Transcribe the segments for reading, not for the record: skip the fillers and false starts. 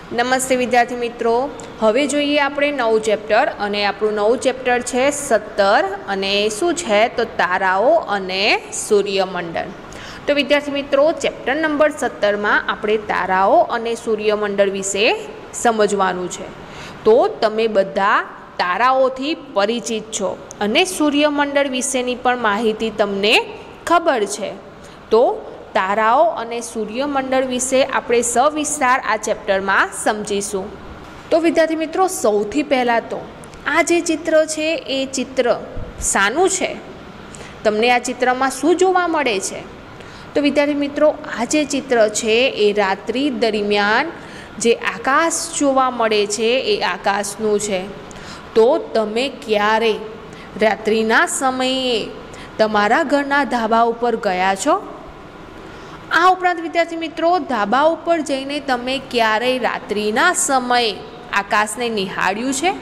નમસ્તે વિદ્યાર્થી મિત્રો, હવે જોઈએ આપણે નવું ચેપ્ટર અને આપણું નવું ચેપ્ટર છે 17 અને શું છે તો તારાઓ અને સૂર્યમંડળ। તો વિદ્યાર્થી મિત્રો, ચેપ્ટર નંબર 17માં આપણે તારાઓ અને સૂર્યમંડળ વિશે સમજવાનું છે। તો તમે બધા તારાઓથી પરિચિત છો અને સૂર્યમંડળ વિશેની પણ માહિતી તમને ખબર છે। તો તારાઓ અને સૂર્યમંડળ વિશે આપણે સવિસ્તાર આ ચેપ્ટરમાં સમજીશું। તો વિદ્યાર્થી મિત્રો, સૌથી પહેલાં તો આ જે ચિત્ર છે એ ચિત્ર શાનું છે? તમને આ ચિત્રમાં શું જોવા મળે છે? તો વિદ્યાર્થી મિત્રો, આ જે ચિત્ર છે એ રાત્રિ દરમિયાન જે આકાશ જોવા મળે છે એ આકાશનું છે। તો તમે ક્યારે રાત્રિના સમયે તમારા ઘરના ધાબા ઉપર ગયા છો? આ ઉપરાંત વિદ્યાર્થી મિત્રો, ધાબા ઉપર જઈને તમે ક્યારેય રાત્રિના સમયે આકાશને નિહાળ્યું છે?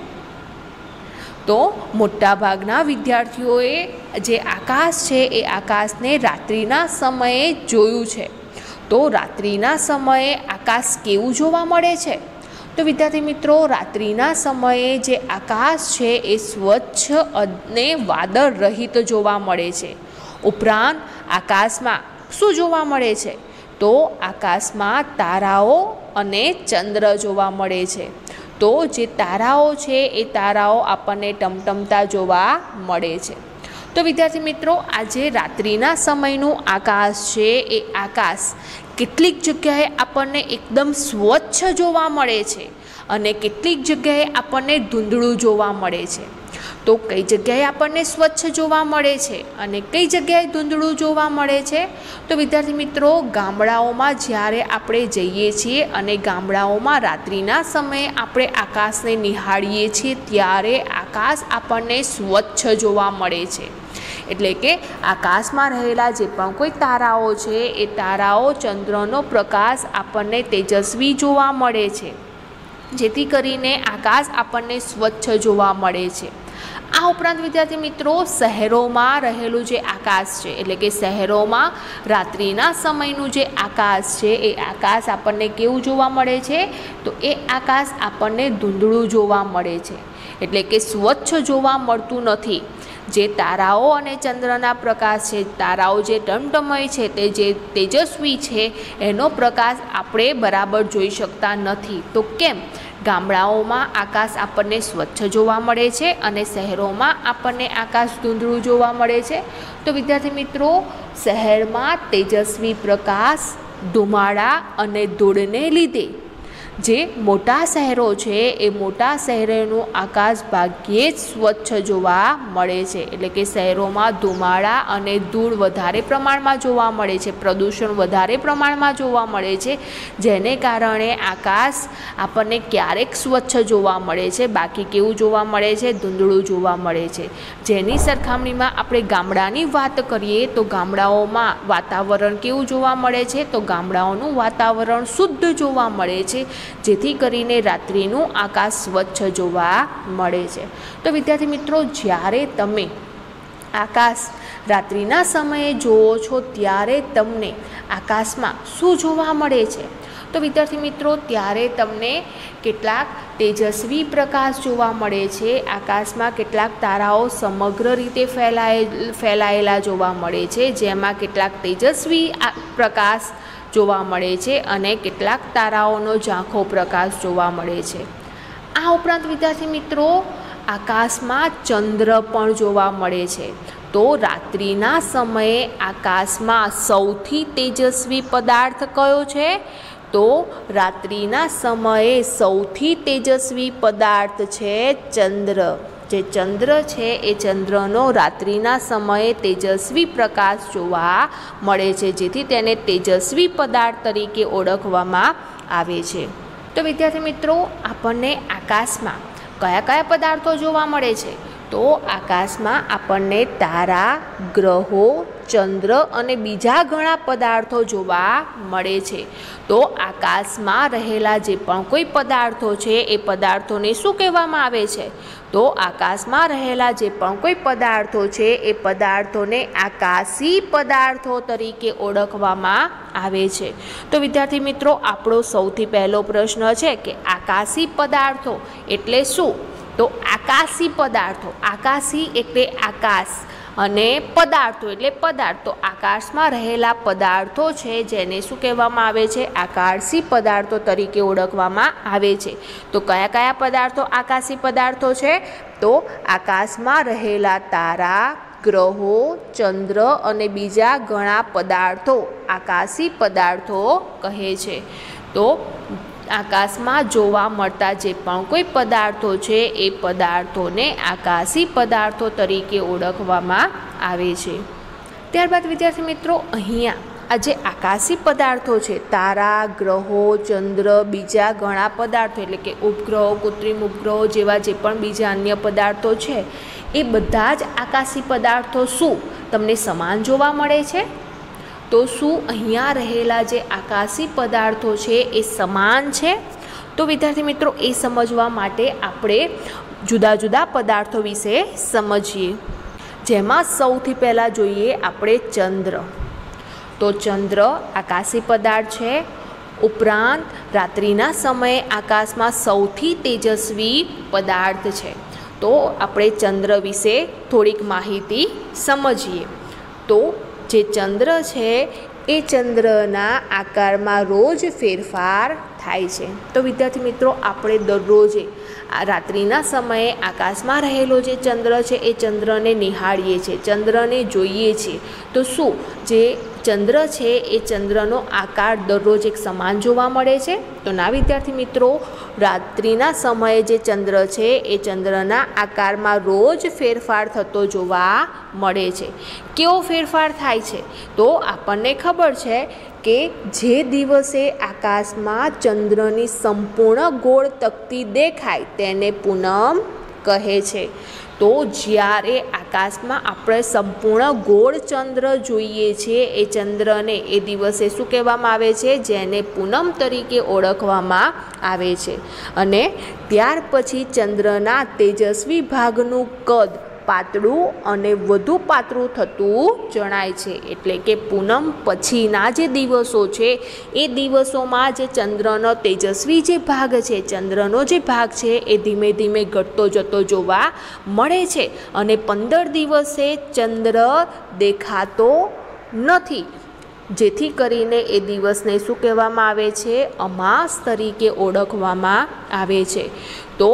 તો મોટાભાગના વિદ્યાર્થીઓએ જે આકાશ છે એ આકાશને રાત્રિના સમયે જોયું છે। તો રાત્રિના સમયે આકાશ કેવું જોવા મળે છે? તો વિદ્યાર્થી મિત્રો, રાત્રિના સમયે જે આકાશ છે એ સ્વચ્છ અને વાદળ રહિત જોવા મળે છે। ઉપરાંત આકાશમાં શું જોવા મળે છે? તો આકાશમાં તારાઓ અને ચંદ્ર જોવા મળે છે। તો જે તારાઓ છે એ તારાઓ આપણને ટમટમતા જોવા મળે છે। તો વિદ્યાર્થી મિત્રો, આજે રાત્રિના સમયનું આકાશ છે એ આકાશ કેટલીક જગ્યાએ આપણને એકદમ સ્વચ્છ જોવા મળે છે અને કેટલીક જગ્યાએ આપણને ધૂંધળું જોવા મળે છે। તો કઈ જગ્યાએ આપણને સ્વચ્છ જોવા મળે છે અને કઈ જગ્યાએ ધૂંધળું જોવા મળે છે? તો વિદ્યાર્થી મિત્રો, ગામડાઓમાં જ્યારે આપણે જઈએ છીએ અને ગામડાઓમાં રાત્રિના સમયે આપણે આકાશને નિહાળીએ છીએ ત્યારે આકાશ આપણને સ્વચ્છ જોવા મળે છે। એટલે કે આકાશમાં રહેલા જે પણ કોઈ તારાઓ છે એ તારાઓ ચંદ્રનો પ્રકાશ આપણને તેજસ્વી જોવા મળે છે, જેથી કરીને આકાશ આપણને સ્વચ્છ જોવા મળે છે। આ ઉપરાંત વિદ્યાર્થી મિત્રો, શહેરોમાં રહેલું જે આકાશ છે એટલે કે શહેરોમાં રાત્રિના સમયનું જે આકાશ છે એ આકાશ આપણને કેવું જોવા મળે છે? તો એ આકાશ આપણને ધૂંધળું જોવા મળે છે, એટલે કે સ્વચ્છ જોવા મળતું નથી। જે તારાઓ અને ચંદ્રના પ્રકાશ છે, તારાઓ જે ટમટમય છે, તે જે તેજસ્વી છે એનો પ્રકાશ આપણે બરાબર જોઈ શકતા નથી। તો કેમ? ગામડાઓમાં આકાશ આપણને સ્વચ્છ જોવા મળે છે અને શહેરોમાં આપણને આકાશ ધૂંધળું જોવા મળે છે। તો વિદ્યાર્થી મિત્રો, શહેરમાં તેજસ્વી પ્રકાશ, ધુમાડા અને ધૂળને લીધે જે મોટા શહેરો છે એ મોટા શહેરોનું આકાશ ભાગ્યે જ સ્વચ્છ જોવા મળે છે, એટલે કે શહેરોમાં ધુમાડા અને ધૂળ વધારે પ્રમાણમાં જોવા મળે છે, પ્રદૂષણ વધારે પ્રમાણમાં જોવા મળે છે, જેને કારણે આકાશ આપણને ક્યારેક સ્વચ્છ જોવા મળે છે, બાકી કેવું જોવા મળે છે? ધૂંધળું જોવા મળે છે। જેની સરખામણીમાં આપણે ગામડાની વાત કરીએ તો ગામડાઓમાં વાતાવરણ કેવું જોવા મળે છે? તો ગામડાઓનું વાતાવરણ શુદ્ધ જોવા મળે છે, જેથી કરીને રાત્રિનું આકાશ સ્વચ્છ જોવા મળે છે। તો વિદ્યાર્થી મિત્રો, જ્યારે તમે આકાશ રાત્રિના સમયે જુઓ છો ત્યારે તમને આકાશમાં શું જોવા મળે છે? તો વિદ્યાર્થી મિત્રો, ત્યારે તમને કેટલાક તેજસ્વી પ્રકાશ જોવા મળે છે। આકાશમાં કેટલાક તારાઓ સમગ્ર રીતે ફેલાયેલા જોવા મળે છે, જેમાં કેટલાક તેજસ્વી પ્રકાશ જોવા મળે છે અને કેટલાક તારાઓનો ઝાંખો પ્રકાશ જોવા મળે છે। આ ઉપરાંત વિદ્યાર્થી મિત્રો, આકાશમાં ચંદ્ર પણ જોવા મળે છે। તો રાત્રિના સમયે આકાશમાં સૌથી તેજસ્વી પદાર્થ કયો છે? તો રાત્રિના સમયે સૌથી તેજસ્વી પદાર્થ છે ચંદ્ર। જે ચંદ્ર છે એ ચંદ્રનો રાત્રિના સમયે તેજસ્વી પ્રકાશ જોવા મળે છે, જેથી તેને તેજસ્વી પદાર્થ તરીકે ઓળખવામાં આવે છે। તો વિદ્યાર્થી મિત્રો, આપણને આકાશમાં કયા કયા પદાર્થો જોવા મળે છે? તો આકાશમાં આપણને તારા, ગ્રહો, ચંદ્ર અને બીજા ઘણા પદાર્થો જોવા મળે છે. તો આકાશમાં રહેલા જે પણ કોઈ પદાર્થો છે એ પદાર્થોને શું કહેવામાં આવે છે? તો આકાશમાં રહેલા જે પણ કોઈ પદાર્થો છે એ પદાર્થોને આકાશી પદાર્થો તરીકે ઓળખવામાં આવે છે. તો વિદ્યાર્થી મિત્રો, આપણો સૌથી પહેલો પ્રશ્ન છે કે આકાશી પદાર્થો એટલે શું? તો આકાશી પદાર્થો, આકાશી એટલે આકાશ અને પદાર્થો એટલે પદાર્થ. તો આકાશમાં રહેલા પદાર્થો છે જેને શું કહેવામાં આવે છે? આકાશી પદાર્થો તરીકે ઓળખવામાં આવે છે. તો કયા કયા પદાર્થો આકાશી પદાર્થો છે? તો આકાશમાં રહેલા તારા, ગ્રહો, ચંદ્ર અને બીજા ઘણા પદાર્થો આકાશી પદાર્થો કહે છે. તો આકાશમાં જોવા મળતા જે પણ કોઈ પદાર્થો છે એ પદાર્થોને આકાશી પદાર્થો તરીકે ઓળખવામાં આવે છે. ત્યારબાદ વિદ્યાર્થી મિત્રો, અહીંયા આ જે આકાશી પદાર્થો છે, તારા, ગ્રહો, ચંદ્ર, બીજા ઘણા પદાર્થો એટલે કે ઉપગ્રહો, કૃત્રિમ ઉપગ્રહો જેવા જે પણ બીજા અન્ય પદાર્થો છે એ બધા જ આકાશી પદાર્થો શું તમને સમાન જોવા મળે છે? તો શું અહીંયા રહેલા જે આકાશી પદાર્થો છે એ સમાન છે? તો વિદ્યાર્થી મિત્રો, એ સમજવા માટે આપણે જુદા જુદા પદાર્થો વિશે સમજીએ. જેમાં સૌથી પહેલાં જોઈએ આપણે ચંદ્ર. તો ચંદ્ર આકાશી પદાર્થ છે. ઉપરાંત રાત્રિના સમયે આકાશમાં સૌથી તેજસ્વી પદાર્થ છે. તો આપણે ચંદ્ર વિશે થોડીક માહિતી સમજીએ. તો જે ચંદ્ર છે એ ચંદ્રના આકારમાં રોજ ફેરફાર થાય છે. તો વિદ્યાર્થી મિત્રો, આપણે દરરોજે રાત્રિના સમયે આકાશમાં રહેલો જે ચંદ્ર છે એ ચંદ્રને નિહાળીએ છીએ, ચંદ્રને જોઈએ છીએ. તો શું જે ચંદ્ર છે એ ચંદ્રનો આકાર દરરોજ એક સમાન જોવા મળે છે? તો ના વિદ્યાર્થી મિત્રો, રાત્રિના સમયે જે ચંદ્ર છે એ ચંદ્રના આકારમાં રોજ ફેરફાર થતો જોવા મળે છે. કેવો ફેરફાર થાય છે? તો આપણને ખબર છે કે જે દિવસે આકાશમાં ચંદ્રની સંપૂર્ણ ગોળ તકતી દેખાય તેને પૂનમ કહે છે. તો જ્યારે આકાશમાં આપણે સંપૂર્ણ ગોળ ચંદ્ર જોઈએ છીએ એ ચંદ્રને એ દિવસે શું કહેવામાં આવે છે? જેને પૂનમ તરીકે ઓળખવામાં આવે છે. અને ત્યાર પછી ચંદ્રના તેજસ્વી ભાગનું કદ પાતળું અને વધુ પાતળું થતું જણાય છે. એટલે કે પૂનમ પછીના જે દિવસો છે એ દિવસોમાં જે ચંદ્રનો તેજસ્વી જે ભાગ છે, ચંદ્રનો જે ભાગ છે એ ધીમે ધીમે ઘટતો જતો જોવા મળે છે. અને 15 દિવસે ચંદ્ર દેખાતો નથી, જેથી કરીને એ દિવસને શું કહેવામાં આવે છે? અમાસ તરીકે ઓળખવામાં આવે છે. તો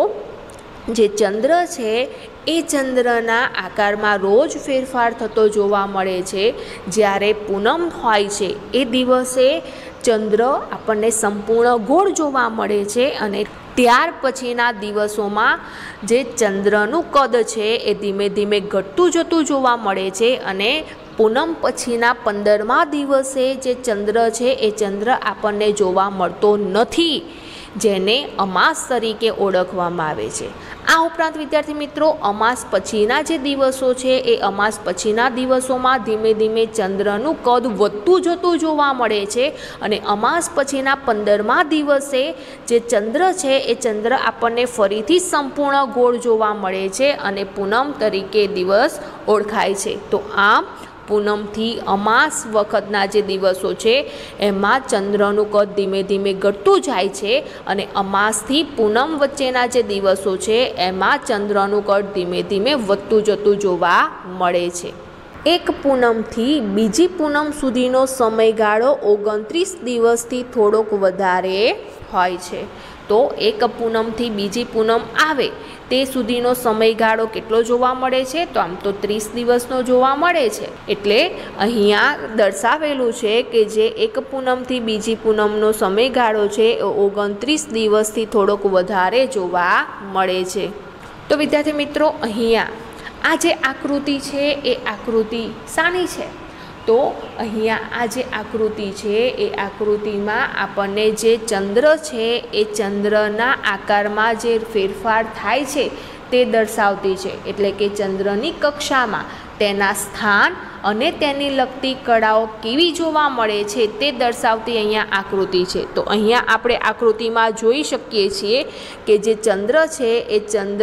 જે ચંદ્ર છે એ ચંદ્રના આકારમાં રોજ ફેરફાર થતો જોવા મળે છે. જ્યારે પૂનમ હોય છે એ દિવસે ચંદ્ર આપણને સંપૂર્ણ ગોળ જોવા મળે છે અને ત્યાર પછીના દિવસોમાં જે ચંદ્રનું કદ છે એ ધીમે ધીમે ઘટતું જતું જોવા મળે છે. અને પૂનમ પછીના 15મા દિવસે જે ચંદ્ર છે એ ચંદ્ર આપણને જોવા મળતો નથી, જેને અમાસ તરીકે ઓળખવામાં આવે છે. આ ઉપરાંત વિદ્યાર્થી મિત્રો, અમાસ પછીના જે દિવસો છે એ અમાસ પછીના દિવસોમાં ધીમે ધીમે ચંદ્રનું કદ વધતું જતું જોવા મળે છે. અને અમાસ પછીના 15મા દિવસે જે ચંદ્ર છે એ ચંદ્ર આપણને ફરીથી સંપૂર્ણ ગોળ જોવા મળે છે અને પૂનમ તરીકે દિવસ ઓળખાય છે. તો આમ પૂનમથી અમાસ વખતના જે દિવસો છે એમાં ચંદ્રનું કદ ધીમે ધીમે ઘટતું જાય છે અને અમાસથી પૂનમ વચ્ચેના જે દિવસો છે એમાં ચંદ્રનું કદ ધીમે ધીમે વધતું જતું જોવા મળે છે. એક પૂનમથી બીજી પૂનમ સુધીનો સમયગાળો 29 દિવસથી થોડોક વધારે હોય છે. તો એક પૂનમથી બીજી પૂનમ આવે તે સુધીનો સમયગાળો કેટલો જોવા મળે છે? તો આમ તો 30 દિવસનો જોવા મળે છે. એટલે અહીંયા દર્શાવેલું છે કે જે એક પૂનમથી બીજી પૂનમનો સમયગાળો છે એ 29 દિવસથી થોડોક વધારે જોવા મળે છે. તો વિદ્યાર્થી મિત્રો, અહીંયા આ જે આકૃતિ છે એ આકૃતિ શાની છે? તો અહીંયા આ જે આકૃતિ છે એ આકૃતિમાં આપણને જે ચંદ્ર છે એ ચંદ્રના આકારમાં જે ફેરફાર થાય છે તે દર્શાવતી છે, એટલે કે ચંદ્રની કક્ષામાં તેના સ્થાન અને તેની લગતી કળાઓ કેવી જોવા મળે છે તે દર્શાવતી અહીંયા આકૃતિ છે। તો અહીંયા આપણે આકૃતિમાં જોઈ શકીએ છીએ કે જે ચંદ્ર છે એ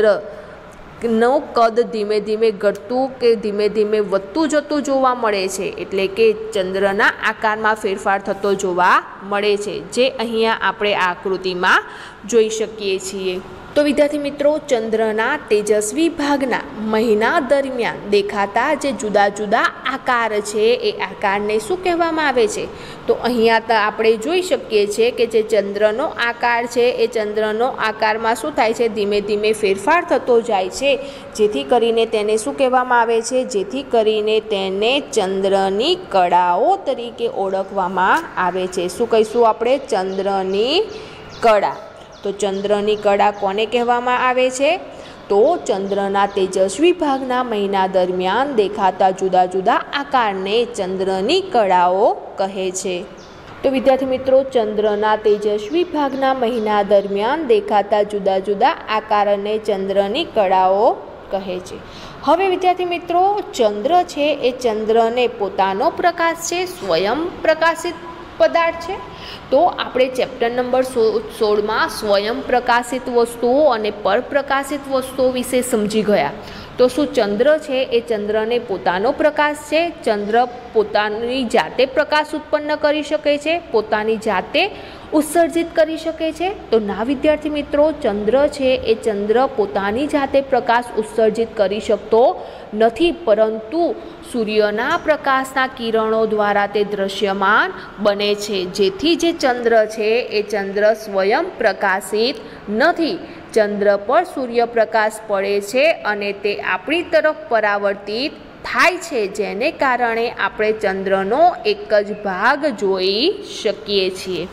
ચંદ્રનો કદ ધીમે ધીમે ઘટતું કે ધીમે ધીમે વધતું જતું જોવા મળે છે, એટલે કે ચંદ્રના આકારમાં ફેરફાર થતો જોવા મળે છે, જે અહીંયા આપણે આ આકૃતિમાં જોઈ શકીએ છીએ। તો વિદ્યાર્થી મિત્રો, ચંદ્રના તેજસ્વી ભાગના મહિના દરમિયાન દેખાતા જે જુદા જુદા આકાર છે એ આકારને શું કહેવામાં આવે છે? તો અહીંયા તો આપણે જોઈ શકીએ છીએ કે જે ચંદ્રનો આકાર છે એ ચંદ્રનો આકારમાં શું થાય છે, ધીમે ધીમે ફેરફાર થતો જાય છે, જેથી કરીને તેને શું કહેવામાં આવે છે? જેથી કરીને તેને ચંદ્રની કળાઓ તરીકે ઓળખવામાં આવે છે। શું કહીશું આપણે? ચંદ્રની કળા। તો ચંદ્રની કળા કોને કહેવામાં આવે છે? તો ચંદ્રના તેજસ્વી ભાગના મહિના દરમિયાન દેખાતા જુદા જુદા આકારને ચંદ્રની કળાઓ કહે છે। તો વિદ્યાર્થી મિત્રો, ચંદ્રના તેજસ્વી ભાગના મહિના દરમિયાન દેખાતા જુદા જુદા આકારને ચંદ્રની કળાઓ કહે છે। હવે વિદ્યાર્થી મિત્રો, ચંદ્ર છે એ ચંદ્રને પોતાનો પ્રકાશ છે, સ્વયં પ્રકાશિત પદાર્થ છે। તો આપણે ચેપ્ટર નંબર 16માં સ્વયં પ્રકાશિત વસ્તુઓ અને પરપ્રકાશિત વસ્તુઓ વિશે સમજી ગયા। તો શું ચંદ્ર છે એ ચંદ્રને પોતાનો પ્રકાશ છે? ચંદ્ર પોતાની જાતે પ્રકાશ ઉત્પન્ન કરી શકે છે, પોતાની જાતે ઉત્સર્જિત કરી શકે છે? તો ના વિદ્યાર્થી મિત્રો, ચંદ્ર છે એ ચંદ્ર પોતાની જાતે પ્રકાશ ઉત્સર્જિત કરી શકતો નથી, પરંતુ સૂર્યના પ્રકાશના કિરણો દ્વારા તે દૃશ્યમાન બને છે, જેથી જે ચંદ્ર છે એ ચંદ્ર સ્વયં પ્રકાશિત નથી। ચંદ્ર પર સૂર્યપ્રકાશ પડે છે અને તે આપણી તરફ પરાવર્તિત થાય છે, જેને કારણે આપણે ચંદ્રનો એક જ ભાગ જોઈ શકીએ છીએ।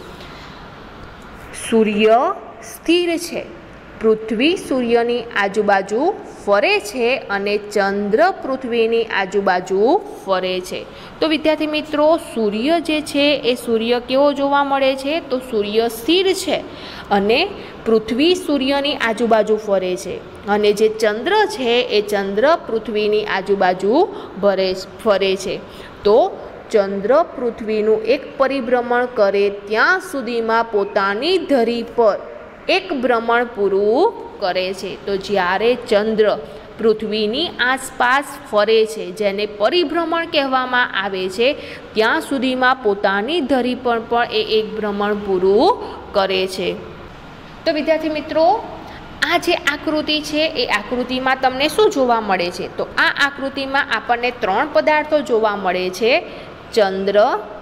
સૂર્ય સ્થિર છે, પૃથ્વી સૂર્યની આજુબાજુ ફરે છે અને ચંદ્ર પૃથ્વીની આજુબાજુ ફરે છે। તો વિદ્યાર્થી મિત્રો, સૂર્ય જે છે એ સૂર્ય કેવો જોવા મળે છે? તો સૂર્ય સ્થિર છે અને પૃથ્વી સૂર્યની આજુબાજુ ફરે છે, અને જે ચંદ્ર છે એ ચંદ્ર પૃથ્વીની આજુબાજુ ફરે છે। તો ચંદ્ર પૃથ્વીનું એક પરિભ્રમણ કરે ત્યાં સુધીમાં પોતાની ધરી પર એક ભ્રમણ પૂરું કરે છે। તો જ્યારે ચંદ્ર પૃથ્વીની આસપાસ ફરે છે, જેને પરિભ્રમણ કહેવામાં આવે છે, ત્યાં સુધીમાં પોતાની ધરી પર પણ એ એક ભ્રમણ પૂરું કરે છે। તો વિદ્યાર્થી મિત્રો, આ જે આકૃતિ છે એ આકૃતિમાં તમને શું જોવા મળે છે? તો આ આકૃતિમાં આપણને 3 પદાર્થો જોવા મળે છે, ચંદ્ર,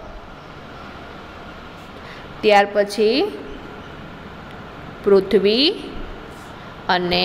ત્યાર પછી પૃથ્વી અને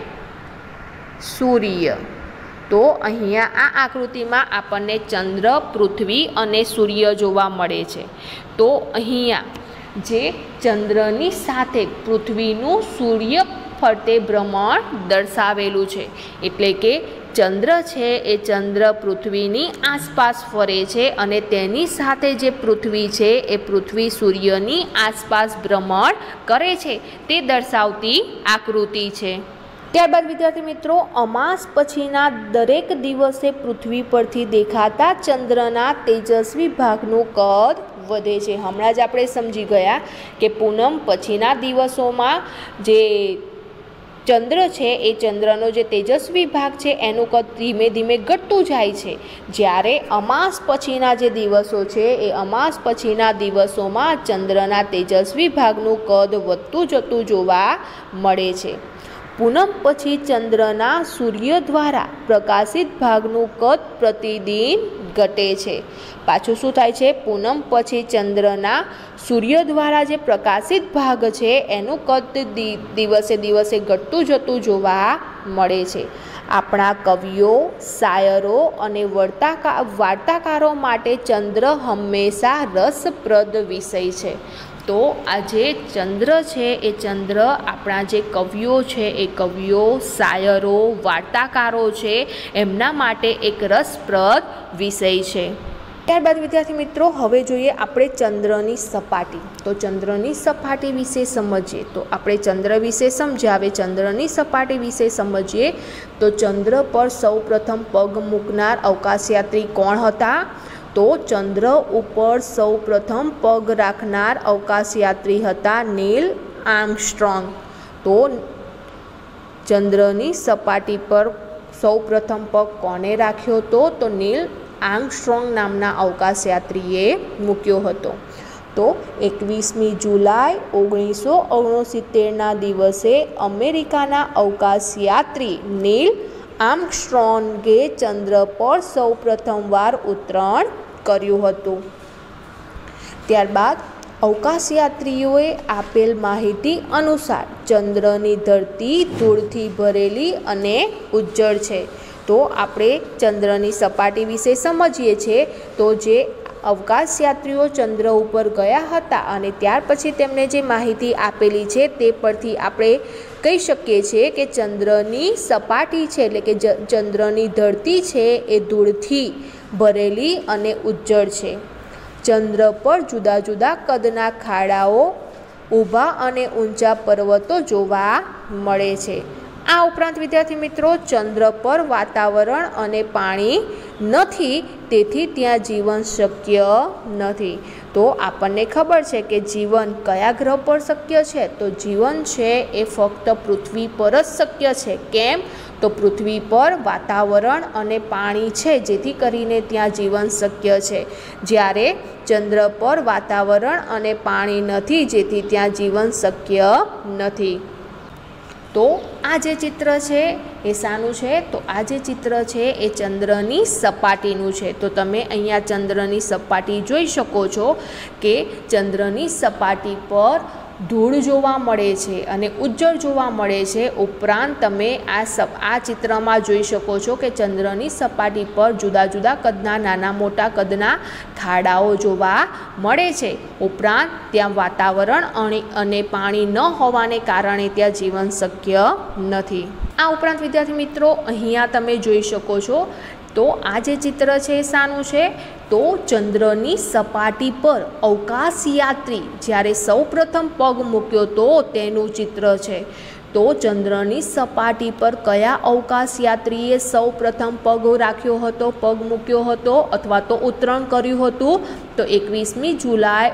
સૂર્ય। તો અહીંયા આ આકૃતિમાં આપણને ચંદ્ર, પૃથ્વી અને સૂર્ય જોવા મળે છે। તો અહીંયા જે ચંદ્રની સાથે પૃથ્વીનું સૂર્ય ફરતે ભ્રમણ દર્શાવેલું છે, એટલે કે ચંદ્ર છે એ ચંદ્ર પૃથ્વીની આસપાસ ફરે છે અને તેની સાથે જે પૃથ્વી છે એ પૃથ્વી સૂર્યની આસપાસ ભ્રમણ કરે છે, તે દર્શાવતી આકૃતિ છે। ત્યારબાદ વિદ્યાર્થી મિત્રો, અમાસ પછીના દરેક દિવસે પૃથ્વી પરથી દેખાતા ચંદ્રના તેજસ્વી ભાગનું કદ વધે છે। હમણાં જ આપણે સમજી ગયા કે પૂનમ પછીના દિવસોમાં જે ચંદ્ર છે એ ચંદ્રનો જે તેજસ્વી ભાગ છે એનું કદ ધીમે ધીમે ઘટતું જાય છે, જ્યારે અમાસ પછીના જે દિવસો છે એ અમાસ પછીના દિવસોમાં ચંદ્રના તેજસ્વી ભાગનું કદ વધતું જતું જોવા મળે છે। પૂનમ પછી ચંદ્રના સૂર્ય દ્વારા પ્રકાશિત ભાગનું કદ પ્રતિદિન ઘટે છે। પાછું શું થાય છે? પૂનમ પછી ચંદ્રના સૂર્ય દ્વારા જે પ્રકાશિત ભાગ છે એનું કદ દિવસે દિવસે ઘટતું જતું જોવા મળે છે। આપણા કવિઓ, શાયરો અને વાર્તાકારો માટે ચંદ્ર હંમેશા રસપ્રદ વિષય છે। તો આ જે ચંદ્ર છે એ ચંદ્ર આપણા જે કવિઓ છે એ કવિઓ, શાયરો, વાર્તાકારો છે એમના માટે એક રસપ્રદ વિષય છે। ત્યારબાદ વિદ્યાર્થી મિત્રો હવે જોઈએ આપણે ચંદ્રની સપાટી. તો ચંદ્રની સપાટી વિશે સમજીએ. તો આપણે ચંદ્ર વિશે સમજ્યા, હવે ચંદ્રની સપાટી વિશે સમજીએ. તો ચંદ્ર પર સૌપ્રથમ પગ મૂકનાર અવકાશયાત્રી કોણ હતા? તો ચંદ્ર ઉપર સૌપ્રથમ પગ રાખનાર અવકાશયાત્રી હતા નીલ આર્મસ્ટ્રોંગ. તો ચંદ્રની સપાટી પર સૌપ્રથમ પગ કોને રાખ્યો હતો? તો નીલ આર્મસ્ટ્રોંગ નામના અવકાશયાત્રીએ મૂક્યો હતો. તો 21મી જુલાઈ 1969ના દિવસે અમેરિકાના અવકાશયાત્રી નીલ આર્મસ્ટ્રોંગે ચંદ્ર પર સૌપ્રથમવાર ઉતરાણ કર્યું હતું. ત્યારબાદ અવકાશયાત્રીઓએ આપેલ માહિતી અનુસાર ચંદ્રની ધરતી ધૂળથી ભરેલી અને ઉજ્જળ છે. તો આપણે ચંદ્રની સપાટી વિશે સમજીએ છીએ. તો જે અવકાશયાત્રીઓ ચંદ્ર ઉપર ગયા હતા અને ત્યાર પછી તેમણે જે માહિતી આપેલી છે તે પરથી આપણે કહી શકીએ છીએ કે ચંદ્રની સપાટી છે એટલે કે ચંદ્રની ધરતી છે એ ધૂળથી ભરેલી અને ઉજ્જળ છે. ચંદ્ર પર જુદા જુદા કદના ખાડાઓ, ઊભા અને ઊંચા પર્વતો જોવા મળે છે. આ ઉપરાંત વિદ્યાર્થી મિત્રો ચંદ્ર પર વાતાવરણ અને પાણી નથી, તેથી ત્યાં જીવન શક્ય નથી. તો આપણને ખબર છે કે જીવન કયા ગ્રહ પર શક્ય છે? તો જીવન છે એ ફક્ત પૃથ્વી પર જ શક્ય છે. કેમ? તો પૃથ્વી પર વાતાવરણ અને પાણી છે જેથી કરીને ત્યાં જીવન શક્ય છે, જ્યારે ચંદ્ર પર વાતાવરણ અને પાણી નથી જેથી ત્યાં જીવન શક્ય નથી. તો આ જે ચિત્ર છે એ શાનું છે? તો આ જે ચિત્ર છે એ ચંદ્રની સપાટીનું છે. તો તમે અહીંયા ચંદ્રની સપાટી જોઈ શકો છો કે ચંદ્રની સપાટી પર ધૂળ જોવા મળે છે અને ઉજ્જળ જોવા મળે છે. ઉપરાંત તમે આ ચિત્રમાં જોઈ શકો છો કે ચંદ્રની સપાટી પર જુદા જુદા કદના નાના મોટા કદના ખાડાઓ જોવા મળે છે. ઉપરાંત ત્યાં વાતાવરણ અને પાણી ન હોવાને કારણે ત્યાં જીવન શક્ય નથી. આ ઉપરાંત વિદ્યાર્થી મિત્રો અહીંયા તમે જોઈ શકો છો. તો આ જે ચિત્ર છે એ શાનું છે? તો ચંદ્રની સપાટી પર અવકાશયાત્રી જ્યારે સૌપ્રથમ પગ મૂક્યો તો તેનું ચિત્ર છે. તો ચંદ્રની સપાટી પર કયા અવકાશયાત્રીએ સૌપ્રથમ પગ રાખ્યો હતો, પગ મૂક્યો હતો અથવા તો ઉતરાણ કર્યું હતું? તો 21મી જુલાઈ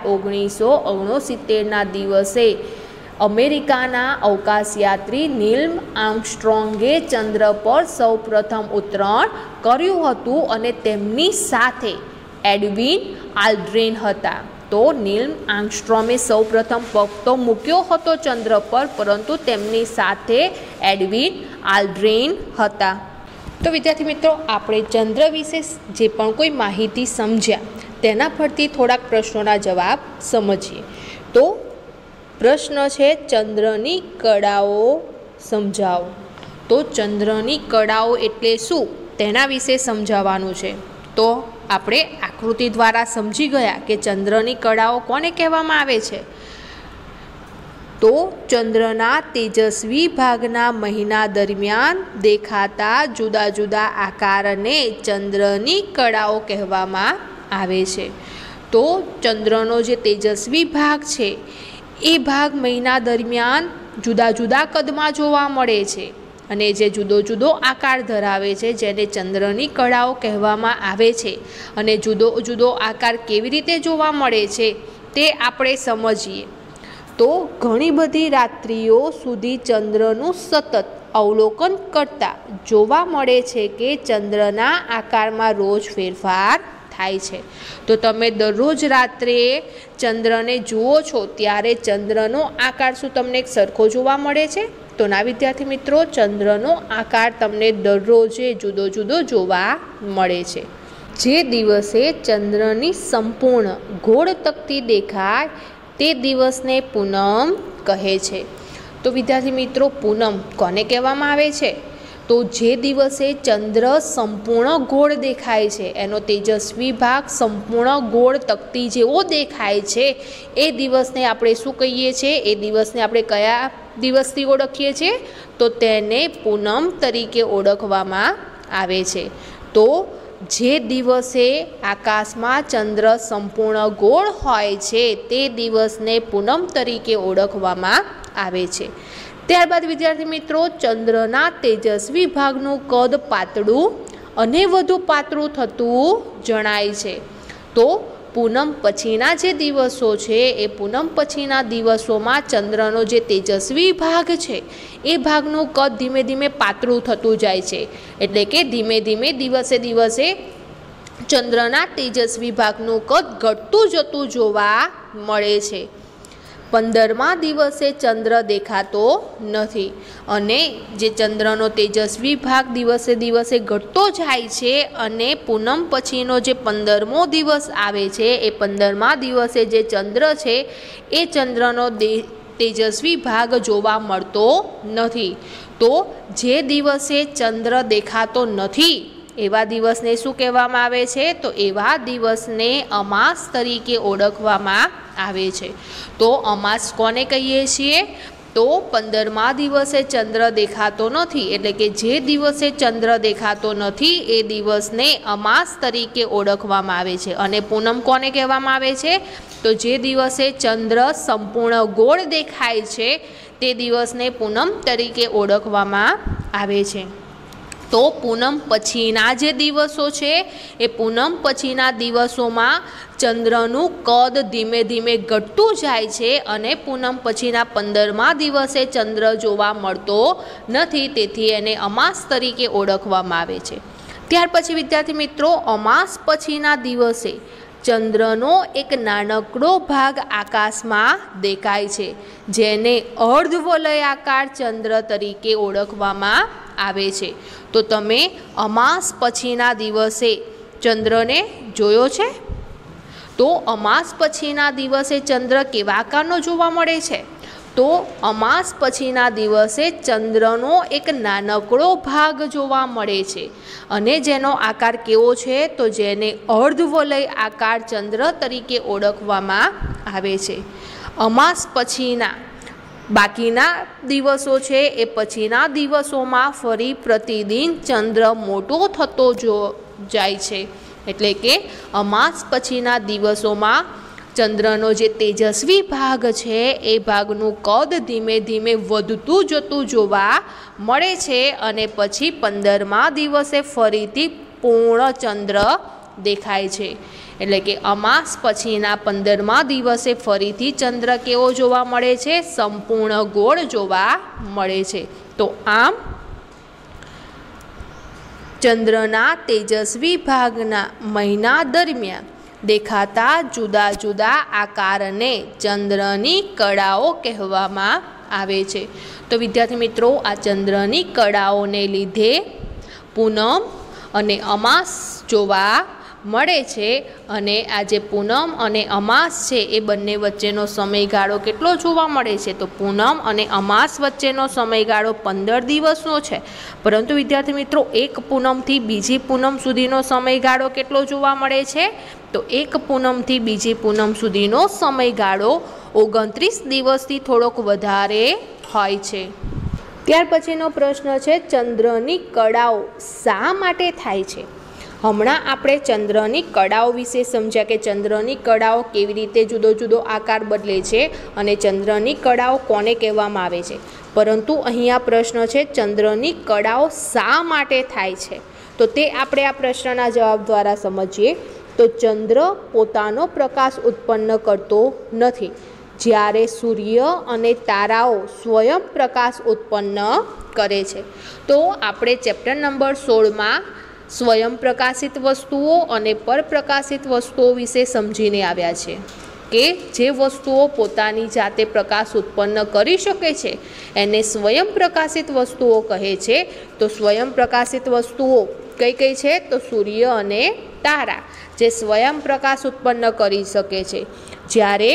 1969ના દિવસે અમેરિકાના અવકાશયાત્રી નીલ આર્મસ્ટ્રોંગે ચંદ્ર પર સૌપ્રથમ ઉતરાણ કર્યું હતું અને તેમની સાથે એડવિન આલ્ડ્રિન હતા. તો નીલ આર્મસ્ટ્રોંગે સૌપ્રથમ પગ તો મૂક્યો હતો ચંદ્ર પર, પરંતુ તેમની સાથે એડવિન આલ્ડ્રિન હતા. તો વિદ્યાર્થી મિત્રો આપણે ચંદ્ર વિશે જે પણ કોઈ માહિતી સમજ્યા તેના પરથી થોડાક પ્રશ્નોના જવાબ સમજીએ. તો પ્રશ્ન છે ચંદ્રની કળાઓ સમજાવો. તો ચંદ્રની કળાઓ એટલે શું તેના વિશે સમજાવવાનું છે. તો આપણે આકૃતિ દ્વારા સમજી ગયા કે ચંદ્રની કળાઓ કોને કહેવામાં આવે છે? તો ચંદ્રના તેજસ્વી ભાગના મહિના દરમિયાન દેખાતા જુદા જુદા આકારને ચંદ્રની કળાઓ કહેવામાં આવે છે. તો ચંદ્રનો જે તેજસ્વી ભાગ છે એ ભાગ મહિના દરમિયાન જુદા જુદા કદમાં જોવા મળે છે અને જે જુદો જુદો આકાર ધરાવે છે જેને ચંદ્રની કળાઓ કહેવામાં આવે છે. અને જુદો જુદો આકાર કેવી રીતે જોવા મળે છે તે આપણે સમજીએ. તો ઘણી બધી રાત્રિઓ સુધી ચંદ્રનું સતત અવલોકન કરતાં જોવા મળે છે કે ચંદ્રના આકારમાં રોજ ફેરફાર થાય છે. તો તમે દરરોજ રાત્રે ચંદ્રને જુઓ છો ત્યારે ચંદ્રનો આકાર શું તમને એક સરખો જોવા મળે છે? તો ના વિદ્યાર્થી મિત્રો, ચંદ્રનો આકાર તમને દરરોજે જુદો જુદો જોવા મળે છે. જે દિવસે ચંદ્રની સંપૂર્ણ ગોળ તકતી દેખાય તે દિવસને પૂનમ કહે છે. તો વિદ્યાર્થી મિત્રો પૂનમ કોને કહેવામાં આવે છે? તો જે દિવસે ચંદ્ર સંપૂર્ણ ગોળ દેખાય છે, એનો તેજસ્વી ભાગ સંપૂર્ણ ગોળ તકતી જેવો દેખાય છે, એ દિવસને આપણે શું કહીએ છીએ? એ દિવસને આપણે કયા દિવસથી ઓળખીએ છીએ? તો તેને પૂનમ તરીકે ઓળખવામાં આવે છે. તો જે દિવસે આકાશમાં ચંદ્ર સંપૂર્ણ ગોળ હોય છે તે દિવસને પૂનમ તરીકે ઓળખવામાં આવે છે। ત્યારબાદ વિદ્યાર્થી મિત્રો, ચંદ્રના તેજસ્વી ભાગનું કદ પાતળું અને વધુ પાતળું થતું જણાય છે। તો પૂનમ પછીના જે દિવસો છે એ પૂનમ પછીના દિવસોમાં ચંદ્રનો જે તેજસ્વી ભાગ છે એ ભાગનું કદ ધીમે ધીમે પાતળું થતું જાય છે, એટલે કે ધીમે ધીમે દિવસે દિવસે ચંદ્રના તેજસ્વી ભાગનું કદ ઘટતું જતું જોવા મળે છે। 15મા દિવસે ચંદ્ર દેખાતો નથી અને જે ચંદ્રનો તેજસ્વી ભાગ દિવસે દિવસે ઘટતો જાય છે અને પૂનમ પછીનો જે 15મો દિવસ આવે છે એ 15મા દિવસે જે ચંદ્ર છે એ ચંદ્રનો તેજસ્વી ભાગ જોવા મળતો નથી। તો જે દિવસે ચંદ્ર દેખાતો નથી એવા દિવસને શું કહેવામાં આવે છે? તો એવા દિવસને અમાસ તરીકે ઓળખવામાં આવે છે। તો અમાસ કોને કહીએ છીએ? તો 15મા દિવસે ચંદ્ર દેખાતો નથી, એટલે કે જે દિવસે ચંદ્ર દેખાતો નથી એ દિવસને અમાસ તરીકે ઓળખવામાં આવે છે। અને પૂનમ કોને કહેવામાં આવે છે? તો જે દિવસે ચંદ્ર સંપૂર્ણ ગોળ દેખાય છે તે દિવસને પૂનમ તરીકે ઓળખવામાં આવે છે। તો પૂનમ પછીના જે દિવસો છે એ પૂનમ પછીના દિવસોમાં ચંદ્રનું કદ ધીમે ધીમે ઘટતું જાય છે અને પૂનમ પછીના 15મા દિવસે ચંદ્ર જોવા મળતો નથી, તેથી એને અમાસ તરીકે ઓળખવામાં આવે છે। ત્યાર પછી વિદ્યાર્થી મિત્રો, અમાસ પછીના દિવસે ચંદ્રનો એક નાનકડો ભાગ આકાશમાં દેખાય છે, જેને અર્ધવલયાકાર ચંદ્ર તરીકે ઓળખવામાં આવે છે। તો તમે અમાસ પછીના દિવસે ચંદ્રને જોયો છે? તો અમાસ પછીના દિવસે ચંદ્ર કેવા આકારનો જોવા મળે છે? તો અમાસ પછીના દિવસે ચંદ્રનો એક નાનકડો ભાગ જોવા મળે છે અને જેનો આકાર કેવો છે? તો જેને અર્ધવલય આકાર ચંદ્ર તરીકે ઓળખવામાં આવે છે। અમાસ પછીના બાકીના દિવસો છે એ પછીના દિવસોમાં ફરી પ્રતિદિન ચંદ્ર મોટો થતો જાય છે, એટલે કે અમાસ પછીના દિવસોમાં ચંદ્રનો જે તેજસ્વી ભાગ છે એ ભાગનું કદ ધીમે ધીમે વધતું જતું જોવા મળે છે અને પછી 15મા દિવસે ફરીથી પૂર્ણ ચંદ્ર દેખાય છે, એટલે કે અમાસ પછીના 15મા દિવસે ફરીથી ચંદ્ર કેવો જોવા મળે છે? સંપૂર્ણ ગોળ જોવા મળે છે। તો આમ ચંદ્રના તેજસ્વી ભાગના મહિના દરમિયાન દેખાતા જુદા જુદા આકારને ચંદ્રની કળાઓ કહેવામાં આવે છે। તો વિદ્યાર્થી મિત્રો, આ ચંદ્રની કળાઓને લીધે પૂનમ અને અમાસ જોવા મળે છે અને આ જે પૂનમ અને અમાસ છે એ બંને વચ્ચેનો સમયગાળો કેટલો જોવા મળે છે? તો પૂનમ અને અમાસ વચ્ચેનો સમયગાળો 15 દિવસનો છે, પરંતુ વિદ્યાર્થી મિત્રો, એક પૂનમથી બીજી પૂનમ સુધીનો સમયગાળો કેટલો જોવા મળે છે? તો એક પૂનમથી બીજી પૂનમ સુધીનો સમયગાળો 29 દિવસથી થોડોક વધારે હોય છે। ત્યાર પછીનો પ્રશ્ન છે, ચંદ્રની કળાઓ શા માટે થાય છે? હમણાં આપણે ચંદ્રની કળાઓ વિશે સમજ્યા કે ચંદ્રની કળાઓ કેવી રીતે જુદો જુદો આકાર બદલે છે અને ચંદ્રની કળાઓ કોને કહેવામાં આવે છે, પરંતુ અહીંયા પ્રશ્ન છે ચંદ્રની કળાઓ શા માટે થાય છે? તો તે આપણે આ પ્રશ્નના જવાબ દ્વારા સમજીએ। તો ચંદ્ર પોતાનો પ્રકાશ ઉત્પન્ન કરતો નથી, જ્યારે સૂર્ય અને તારાઓ સ્વયં પ્રકાશ ઉત્પન્ન કરે છે। તો આપણે ચેપ્ટર નંબર 16માં સ્વયં પ્રકાશિત વસ્તુઓ અને પરપ્રકાશિત વસ્તુઓ વિશે સમજીને આવ્યા છે કે જે વસ્તુઓ પોતાની જાતે પ્રકાશ ઉત્પન્ન કરી શકે છે એને સ્વયં પ્રકાશિત વસ્તુઓ કહે છે। તો સ્વયં પ્રકાશિત વસ્તુઓ કઈ કઈ છે? તો સૂર્ય અને તારા જે સ્વયં પ્રકાશ ઉત્પન્ન કરી શકે છે, જ્યારે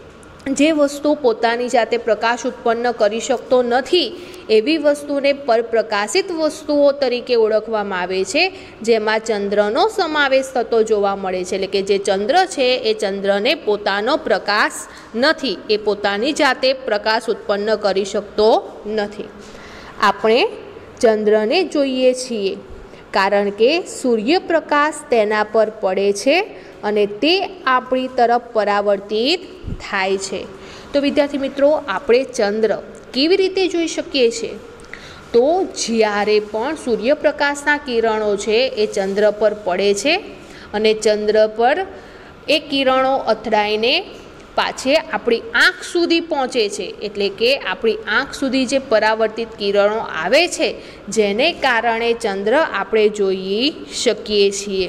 જે વસ્તુ પોતાની જાતે પ્રકાશ ઉત્પન્ન કરી શકતો નથી એવી વસ્તુને પરપ્રકાશિત વસ્તુઓ તરીકે ઓળખવામાં આવે છે, જેમાં ચંદ્રનો સમાવેશ થતો જોવા મળે છે। એટલે કે જે ચંદ્ર છે એ ચંદ્રને પોતાનો પ્રકાશ નથી, એ પોતાની જાતે પ્રકાશ ઉત્પન્ન કરી શકતો નથી। આપણે ચંદ્રને જોઈએ છીએ કારણ કે સૂર્યપ્રકાશ તેના પર પડે છે અને તે આપણી તરફ પરાવર્તિત થાય છે। તો વિદ્યાર્થી મિત્રો, આપણે ચંદ્ર કેવી રીતે જોઈ શકીએ છીએ? તો જ્યારે પણ સૂર્યપ્રકાશના કિરણો છે એ ચંદ્ર પર પડે છે અને ચંદ્ર પર એ કિરણો અથડાઈને પાછે આપણી આંખ સુધી પહોંચે છે, એટલે કે આપણી આંખ સુધી જે પરાવર્તિત કિરણો આવે છે જેને કારણે ચંદ્ર આપણે જોઈ શકીએ છીએ।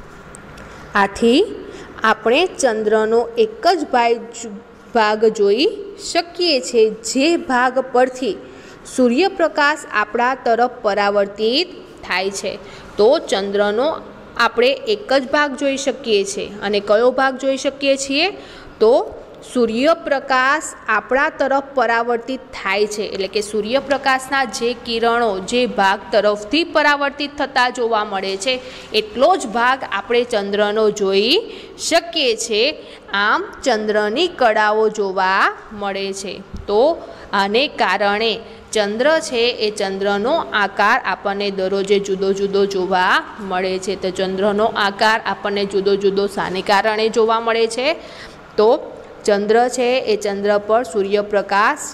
આથી આપણે ચંદ્રનો એક જ ભાગ જોઈ શકીએ છીએ જે ભાગ પરથી સૂર્યપ્રકાશ આપણા તરફ પરાવર્તિત થાય છે। તો ચંદ્રનો આપણે એક જ ભાગ જોઈ શકીએ છીએ અને કયો ભાગ જોઈ શકીએ છીએ? તો સૂર્યપ્રકાશ આપણા તરફ પરાવર્તિત થાય છે, એટલે કે સૂર્યપ્રકાશના જે કિરણો જે ભાગ તરફથી પરાવર્તિત થતા જોવા મળે છે એટલો જ ભાગ આપણે ચંદ્રનો જોઈ શકીએ છીએ। આમ ચંદ્રની કળાઓ જોવા મળે છે। તો આને કારણે ચંદ્ર છે એ ચંદ્રનો આકાર આપણને દરરોજે જુદો જુદો જોવા મળે છે। તો ચંદ્રનો આકાર આપણને જુદો જુદો શાને કારણે જોવા મળે છે? તો ચંદ્ર છે એ ચંદ્ર પર સૂર્યપ્રકાશ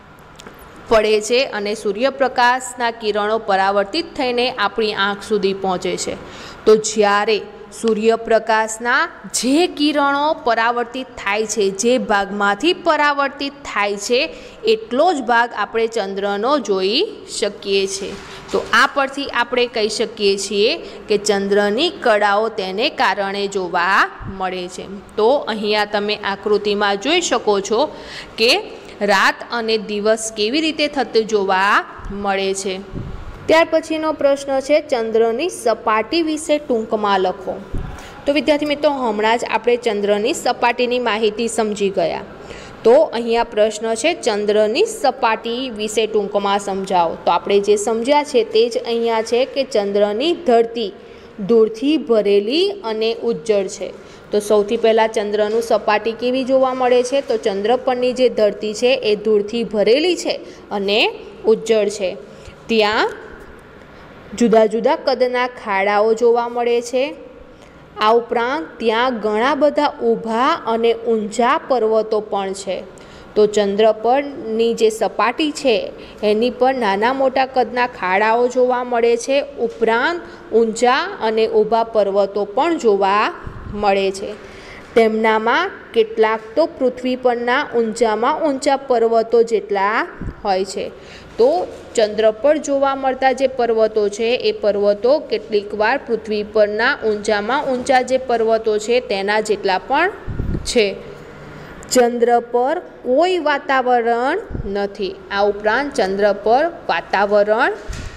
પડે છે અને સૂર્યપ્રકાશના કિરણો પરાવર્તિત થઈને આપણી આંખ સુધી પહોંચે છે। તો જ્યારે સૂર્યપ્રકાશના જે કિરણો પરાવર્તિત થાય છે, જે ભાગમાંથી પરાવર્તિત થાય છે એટલો જ ભાગ આપણે ચંદ્રનો જોઈ શકીએ છીએ। તો આ પરથી આપણે કહી શકીએ છીએ કે ચંદ્રની કળાઓ તેને કારણે જોવા મળે છે। તો અહીંયા તમે આકૃતિમાં જોઈ શકો છો કે રાત અને દિવસ કેવી રીતે થતું જોવા મળે છે। ત્યાર પછીનો પ્રશ્ન છે, ચંદ્રની સપાટી વિશે ટૂંકમાં લખો। તો વિદ્યાર્થી મિત્રો, હમણાં જ આપણે ચંદ્રની સપાટીની માહિતી સમજી ગયા। તો અહીંયા પ્રશ્ન છે, ચંદ્રની સપાટી વિશે ટૂંકમાં સમજાવો। તો આપણે જે સમજ્યા છે તે જ અહીંયા છે કે ચંદ્રની ધરતી ધૂળથી ભરેલી અને ઉજ્જળ છે। તો સૌથી પહેલાં ચંદ્રનું સપાટી કેવી જોવા મળે છે? તો ચંદ્ર પરની જે ધરતી છે એ ધૂળથી ભરેલી છે અને ઉજ્જળ છે। ત્યાં જુદા જુદા કદના ખાડાઓ જોવા મળે છે। આ ઉપરાંત ત્યાં ઘણા બધા ઊભા અને ઊંચા પર્વતો પણ છે। તો ચંદ્ર પરની જે સપાટી છે એની પર નાના મોટા કદના ખાડાઓ જોવા મળે છે, ઉપરાંત ઊંચા અને ઊભા પર્વતો પણ જોવા મળે છે। તેમનામાં કેટલાક તો પૃથ્વી પરના ઊંચામાં ઊંચા પર્વતો જેટલા હોય છે। તો ચંદ્ર પર જોવા મળતા જે પર્વતો છે એ પર્વતો કેટલીક વાર પૃથ્વી પરના ઊંચામાં ઊંચા જે પર્વતો છે તેના જેટલા પણ છે। ચંદ્ર પર કોઈ વાતાવરણ નથી। આ ઉપરાંત ચંદ્ર પર વાતાવરણ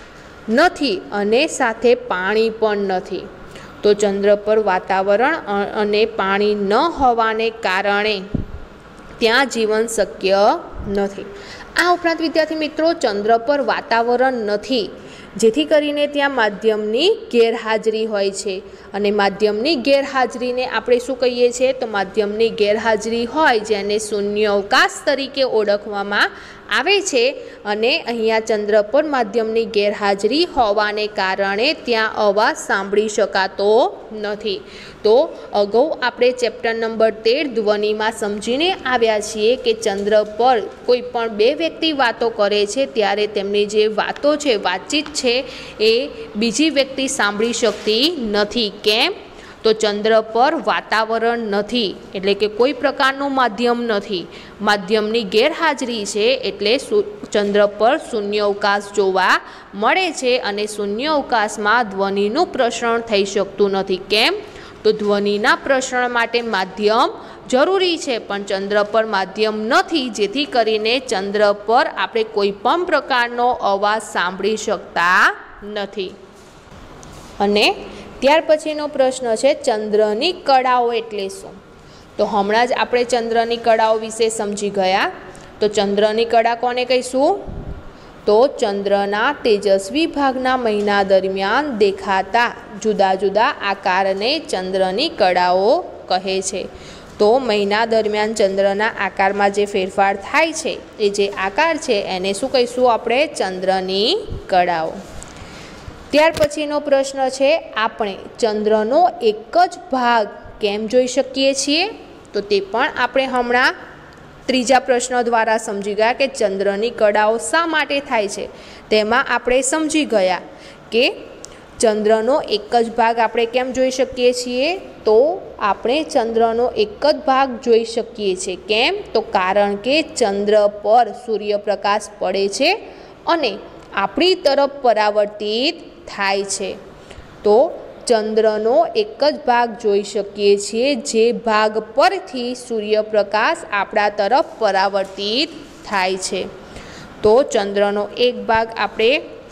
નથી અને સાથે પાણી પણ નથી। તો ચંદ્ર પર વાતાવરણ અને પાણી ન હોવાને કારણે ત્યાં જીવન શક્ય નથી। આ ઉપરાંત વિદ્યાર્થી મિત્રો, ચંદ્ર પર વાતાવરણ નથી જેથી કરીને ત્યાં માધ્યમની ગેરહાજરી હોય છે અને માધ્યમની ગેરહાજરીને આપણે શું કહીએ છીએ? તો માધ્યમની ગેરહાજરી હોય જેને શૂન્યાવકાશ તરીકે ઓળખવામાં આવે છે। અને અહીંયા ચંદ્ર પર માધ્યમની ગેરહાજરી હોવાને કારણે ત્યાં અવાજ સાંભળી શકાતો નથી। તો અગાઉ આપણે ચેપ્ટર નંબર 13 ધ્વનિમાં સમજીને આવ્યા છીએ કે ચંદ્ર પર કોઈ પણ બે વ્યક્તિ વાતો કરે છે ત્યારે તેમની જે વાતો છે, વાતચીત છે એ બીજી વ્યક્તિ સાંભળી શકતી નથી। કેમ? તો ચંદ્ર પર વાતાવરણ નથી, એટલે કે કોઈ પ્રકારનું માધ્યમ નથી, માધ્યમની ગેરહાજરી છે એટલે ચંદ્ર પર શૂન્યાવકાશ જોવા મળે છે અને શૂન્યાવકાશમાં ધ્વનિનું પ્રસરણ થઈ શકતું નથી। કેમ? તો ધ્વનિના પ્રસરણ માટે માધ્યમ જરૂરી છે પણ ચંદ્ર પર માધ્યમ નથી, જેથી કરીને ચંદ્ર પર આપણે કોઈ પણ પ્રકારનો અવાજ સાંભળી શકતા નથી। અને ત્યાર પછીનો પ્રશ્ન છે, ચંદ્રની કળાઓ એટલે શું? તો હમણાં જ આપણે ચંદ્રની કળાઓ વિશે સમજી ગયા। તો ચંદ્રની કળા કોને કહીશું? તો ચંદ્રના તેજસ્વી ભાગના મહિના દરમિયાન દેખાતા જુદા જુદા આકારને ચંદ્રની કળાઓ કહે છે। તો મહિના દરમિયાન ચંદ્રના આકારમાં જે ફેરફાર થાય છે એ જે આકાર છે એને શું કહીશું આપણે? ચંદ્રની કળાઓ। ત્યાર પછીનો પ્રશ્ન છે, આપણે ચંદ્રનો એક જ ભાગ કેમ જોઈ શકીએ છીએ? તો તે પણ આપણે હમણાં ત્રીજા પ્રશ્ન દ્વારા સમજી ગયા કે ચંદ્રની કળાઓ શા માટે થાય છે. તેમાં આપણે સમજી ગયા કે ચંદ્રનો એક જ ભાગ આપણે કેમ જોઈ શકીએ છીએ? તો આપણે ચંદ્રનો એક જ ભાગ જોઈ શકીએ છીએ. કેમ? તો કારણ કે ચંદ્ર પર સૂર્યપ્રકાશ પડે છે અને આપણી તરફ પરાવર્તિત થાય છે. તો ચંદ્રનો એક જ ભાગ જોઈ શકીએ છીએ, જે ભાગ પરથી સૂર્યપ્રકાશ આપણા તરફ પરાવર્તિત થાય છે. તો ચંદ્રનો એક ભાગ આપણે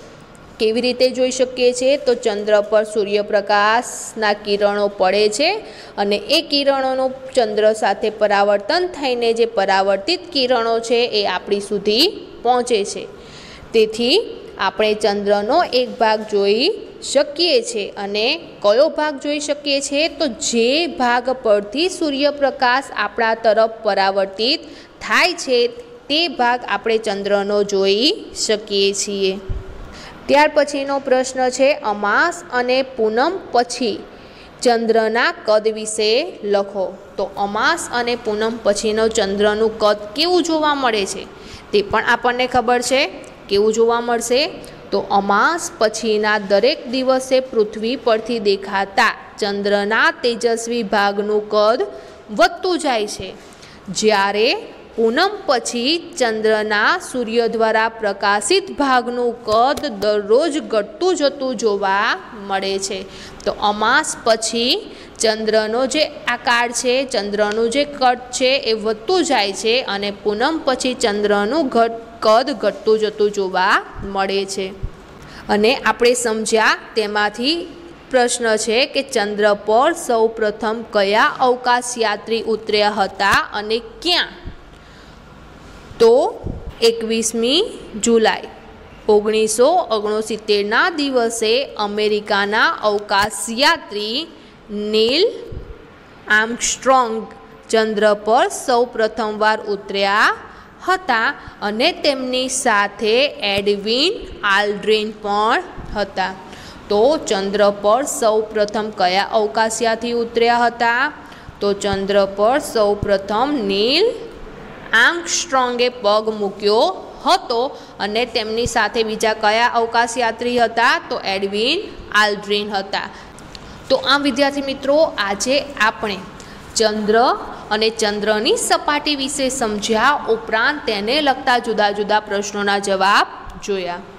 કેવી રીતે જોઈ શકીએ છીએ? તો ચંદ્ર પર સૂર્યપ્રકાશના કિરણો પડે છે અને એ કિરણોનું ચંદ્ર સાથે પરાવર્તન થઈને જે પરાવર્તિત કિરણો છે એ આપણી સુધી પહોંચે છે. તેથી આપણે ચંદ્રનો એક ભાગ જોઈ શકીએ છીએ. અને કયો ભાગ જોઈ શકીએ છીએ? તો જે ભાગ પરથી સૂર્યપ્રકાશ આપણા તરફ પરાવર્તિત થાય છે તે ભાગ આપણે ચંદ્રનો જોઈ શકીએ છીએ. ત્યાર પછીનો પ્રશ્ન છે, અમાસ અને પૂનમ પછી ચંદ્રના કદ વિશે લખો. તો અમાસ અને પૂનમ પછીનો ચંદ્રનું કદ કેવું જોવા મળે છે તે પણ આપણને ખબર છે. કેવું જોવા મળશે? તો અમાસ પછીના દરેક દિવસે પૃથ્વી પરથી દેખાતા ચંદ્રના તેજસ્વી ભાગનું કદ વધતું જાય છે, જ્યારે પૂનમ પછી ચંદ્રના સૂર્ય દ્વારા પ્રકાશિત ભાગનું કદ દરરોજ ઘટતું જતું જોવા મળે છે. તો અમાસ પછી ચંદ્રનો જે આકાર છે, ચંદ્રનું જે કદ છે એ વધતું જાય છે અને પૂનમ પછી ચંદ્રનું કદ ઘટતું જતું જોવા મળે છે. અને આપણે સમજ્યા તેમાંથી પ્રશ્ન છે કે ચંદ્ર પર સૌ પ્રથમ કયા અવકાશયાત્રી ઉતર્યા હતા અને ક્યાં? તો 21મી જુલાઈ 1969ના દિવસે અમેરિકાના અવકાશયાત્રી નીલ આર્મસ્ટ્રોંગ ચંદ્ર પર સૌ પ્રથમવાર ઉતર્યા હતા અને તેમની સાથે એડવિન આલ્ડ્રિન પણ હતા. તો ચંદ્ર પર સૌ પ્રથમ કયા અવકાશયાત્રી ઉતર્યા હતા? તો ચંદ્ર પર સૌ પ્રથમ નીલ આર્મસ્ટ્રોંગે પગ મૂક્યો હતો અને તેમની સાથે બીજા કયા અવકાશયાત્રી હતા? તો એડવિન આલ્ડ્રિન હતા. તો આમ વિદ્યાર્થી મિત્રો, આજે આપણે ચંદ્ર અને ચંદ્રની સપાટી વિશે સમજ્યા, ઉપરાંત તેને લગતા જુદા જુદા પ્રશ્નોના જવાબ જોયા.